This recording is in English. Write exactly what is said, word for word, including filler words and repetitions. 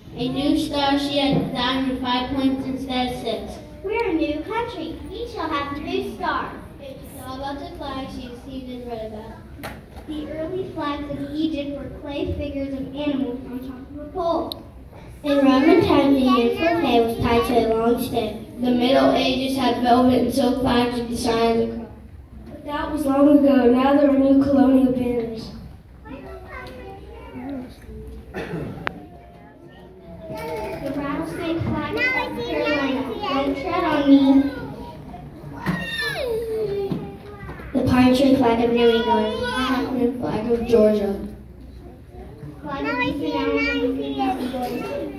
A new star she had designed with five points instead of six. We're a new country. We shall have a new star. It's all about the flag she received and read about. The early flags of Egypt were clay figures of animals on top of a pole. In Roman times, the uniform hay was tied to a long stick. The Middle Ages had velvet and silk flags with the sign of the cross. But that was long ago. Now there are new colonial banners. The rattlesnake flag of South Carolina. Don't tread on me. The pine tree flag of New England. The Hackman flag of Georgia. Flag of Newfoundland and Georgia.